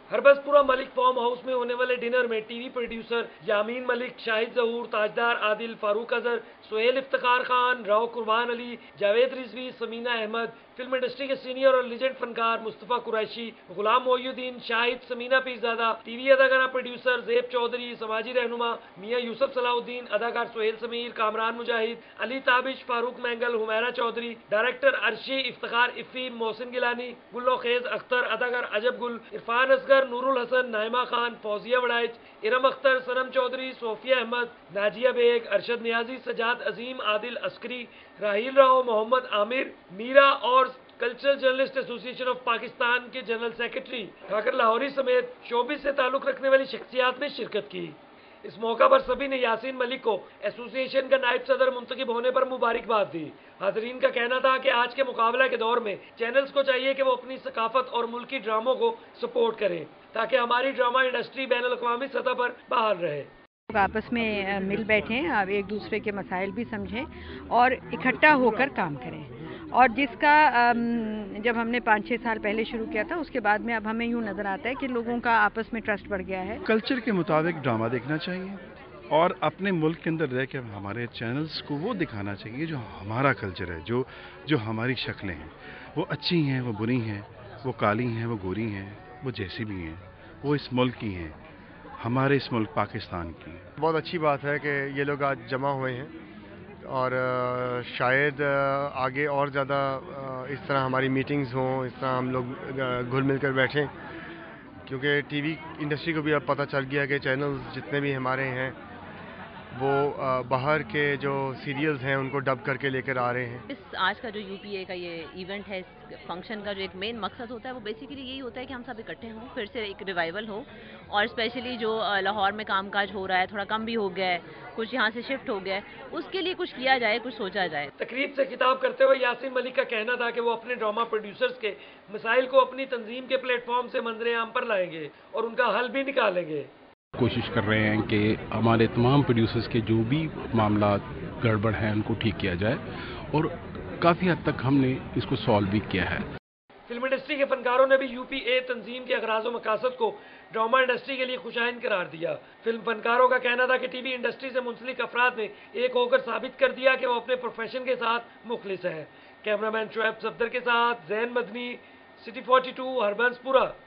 हरबसपुरा Malik farm house में होने वाले डिनर में TV producer Yameen Malik, Shahid Zahoor, Tajdar Adil, Farooq Azhar, Sohail Iftikhar Khan, Rao Qurban Ali, Javed Rizvi, Samina Ahmed, film industry के सीनियर और लीजेंड फनकार मुस्तफ़ा कुरैशी, गुलाम मोइनुद्दीन, शाहिद, समीना पीरजादा, टीवी अदाकारा प्रोड्यूसर ज़ेब चौधरी, समाजी रहनुमा मियां यूसुफ सलाउद्दीन, अदाकार सोहेल समीर, कामरान मुजाहिद, अली ताबिश, फारूक मैंगल, हुमैरा चौधरी, डायरेक्टर अर्शी, इफ्तिखार इफ़ी, मोहसिन गिलानी, गुल्लो खेज अख्तर, अदाकार अजब गुल, इरफान असगर, नूरुल हसन, नाइमा खान, फौजिया वड़ाइच, इरम अख्तर, सनम चौधरी, सोफिया अहमद, नाजिया बेग, अरशद नियाजी, सजाद अजीम, आदिल अस्करी, राहील राव, मोहम्मद आमिर, मीरा और cultural journalist association of Pakistan के जनरल सेक्रेटरी ठाकर लाहौरी समेत शोबिस से ताल्लुक रखने वाली शख्सियात ने शिरकत की। इस मौका पर सभी ने यासीन मलिक को एसोसिएशन का नायब सदर मुंतखब होने पर मुबारकबाद दी। हाजरीन का कहना था कि आज के मुकाबला के दौर में चैनल्स को चाहिए कि वो अपनी सकाफत और मुल्की ड्रामों को सपोर्ट करें ताकि हमारी ड्रामा इंडस्ट्री बैनुल अक़वामी सतह पर बहाल रहे। लोग आपस में मिल बैठें, अब एक दूसरे के मसाइल भी समझें और इकट्ठा होकर काम करें। और जिसका जब हमने 5-6 साल पहले शुरू किया था, उसके बाद में अब हमें यूँ नज़र आता है कि लोगों का आपस में ट्रस्ट बढ़ गया है। कल्चर के मुताबिक ड्रामा देखना चाहिए और अपने मुल्क के अंदर रह के हमारे चैनल्स को वो दिखाना चाहिए जो हमारा कल्चर है, जो हमारी शक्लें हैं, वो अच्छी हैं, वो बुरी हैं, वो काली हैं, वो गोरी हैं, वो जैसी भी हैं, वो इस मुल्क की हैं, हमारे इस मुल्क पाकिस्तान की। बहुत अच्छी बात है कि ये लोग आज जमा हुए हैं और शायद आगे और ज़्यादा इस तरह हमारी मीटिंग्स हों, इस तरह हम लोग घुल मिल कर बैठें, क्योंकि टीवी इंडस्ट्री को भी अब पता चल गया कि चैनल्स जितने भी हमारे हैं वो बाहर के जो सीरियल्स हैं उनको डब करके लेकर आ रहे हैं। इस आज का जो यूपीए का ये इवेंट है, इस फंक्शन का जो एक मेन मकसद होता है वो बेसिकली यही होता है कि हम सब इकट्ठे हों, फिर से एक रिवाइवल हो। और स्पेशली जो लाहौर में कामकाज हो रहा है, थोड़ा कम भी हो गया है, कुछ यहाँ से शिफ्ट हो गया है, उसके लिए कुछ किया जाए, कुछ सोचा जाए। तकरीब से खिताब करते हुए यासीन मलिक का कहना था कि वो अपने ड्रामा प्रोड्यूसर्स के मसाइल को अपनी तंजीम के प्लेटफॉर्म से मंजर आम पर लाएंगे और उनका हल भी निकालेंगे। कोशिश कर रहे हैं कि हमारे तमाम प्रोड्यूसर्स के जो भी मामला गड़बड़ हैं उनको ठीक किया जाए और काफ़ी हद तक हमने इसको सॉल्व भी किया है। फिल्म इंडस्ट्री के फनकारों ने भी यूपीए तंजीम के अगराज व मकासद को ड्रामा इंडस्ट्री के लिए खुशाइन करार दिया। फिल्म फनकारों का कहना था कि टीवी इंडस्ट्री से मुंसलिक अफराद ने एक होकर साबित कर दिया कि वो अपने प्रोफेशन के साथ मुखलिस हैं। कैमरामैन शुएब सफदर के साथ जैन मदनी, सिटी 42, हरबंसपुरा।